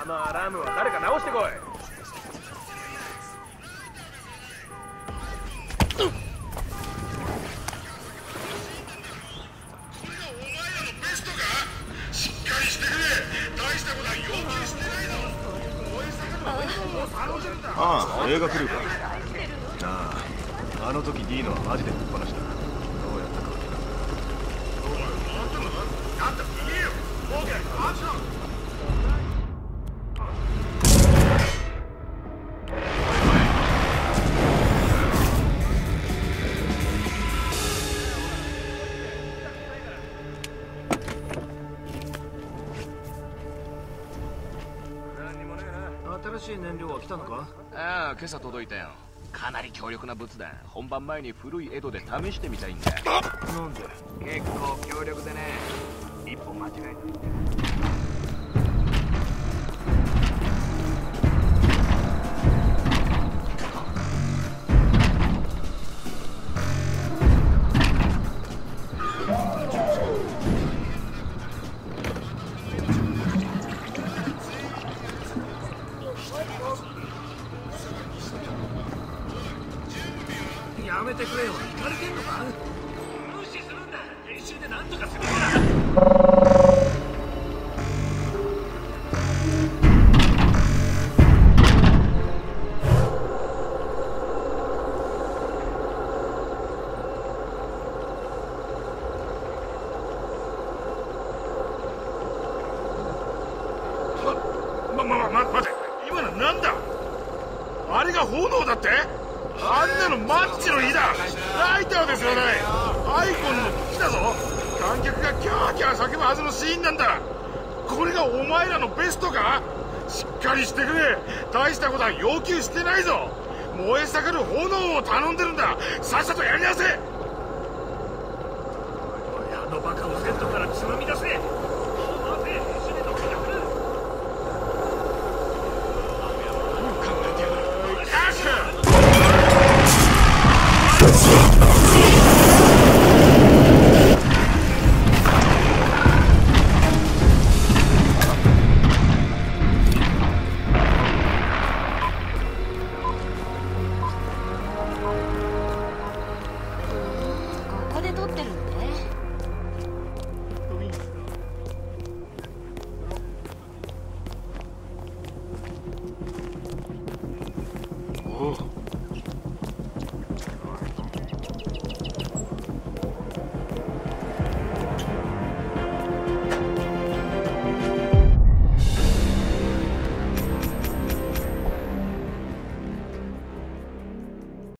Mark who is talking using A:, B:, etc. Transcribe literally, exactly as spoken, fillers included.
A: あのアラームは誰か直してこい。
B: ああ、映画来るか。ああ、あの時 D のはマジでぶっ放した。どうやったか。お前回ってんのか。あんた逃げよ。オーケー、アクション。
C: 新しい燃料は来たのか？
D: ああ、今朝届いたよ。かなり強力な物だ。本番前に古い江戸で試してみたいんだ。
C: なんで？
D: 結構強力でね、一歩間違えた。
C: やめてくれよ。行かれてんのか？無視するんだ。練習でなんとかするんだ。
B: ま、ま、ま、待て。今のなんだ？あれが炎だって？あんなのマッチの火だ。ライターですよね。アイコンの火だぞ。観客がキャーキャー叫ぶはずのシーンなんだ。これがお前らのベストか？しっかりしてくれ。大したことは要求してないぞ。燃え盛る炎を頼んでるんだ。さっさとやりなせ。
C: あのバカをセットからつまみ出せ。
E: ここで撮ってるのね。
B: おう。